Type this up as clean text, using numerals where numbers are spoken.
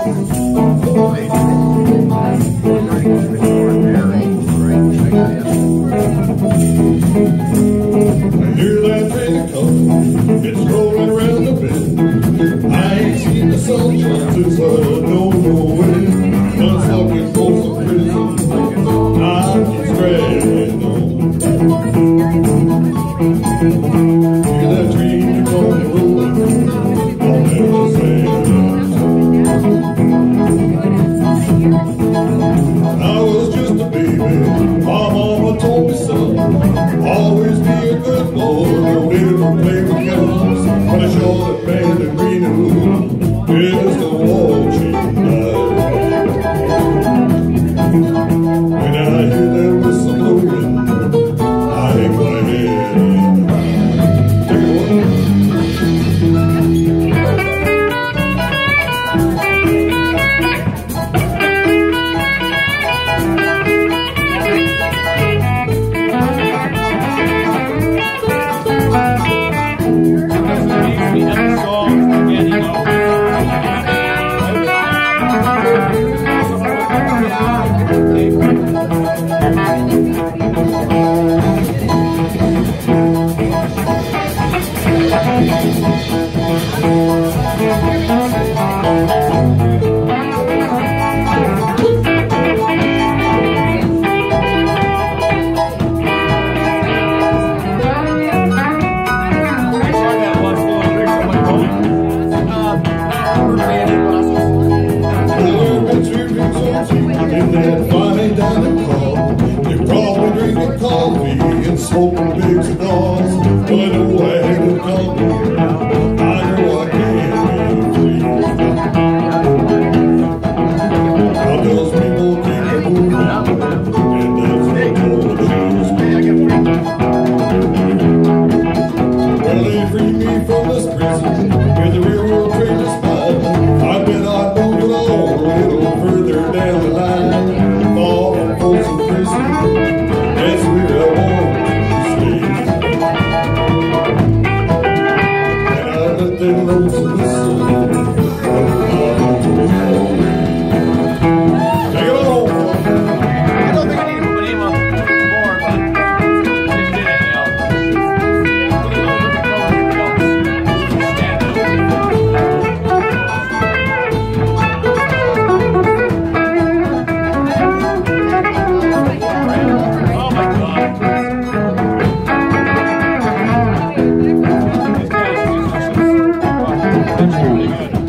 hear that train come, it's rolling around the bend. I ain't seen the sunshine since I don't know when. Motherfucking folks in prison, I keep dragging on. Hear that train come rolling on that sand. I was just a baby, my mama told me so. Always be a good boy, don't ever play with guns. When I saw that band in green and blue, it's the wall she died. When I hear that whistle blowing, I hang my head. In that fine dining car, they probably drinking coffee and smoking big cigars. But I know I had a coffee, I know I can't be free. How those people keep it moving, and that's what all the change. Well, they freed me from this prison, where the railroad train is spun. I bet I'd move along a little further down the line. That's where I want to stay. And I let them lonesome whistle. Take it home. I don't think I need to put my name on the board, but I just did it, you know. Put a little different Oh my God. These guys do some really good.